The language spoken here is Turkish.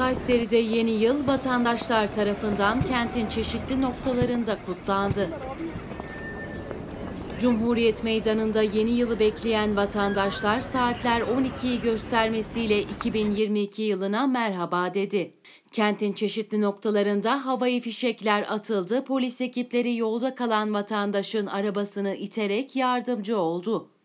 Kayseri'de yeni yıl vatandaşlar tarafından kentin çeşitli noktalarında kutlandı. Cumhuriyet Meydanı'nda yeni yılı bekleyen vatandaşlar saatler 12'yi göstermesiyle 2022 yılına merhaba dedi. Kentin çeşitli noktalarında havai fişekler atıldı, polis ekipleri yolda kalan vatandaşın arabasını iterek yardımcı oldu.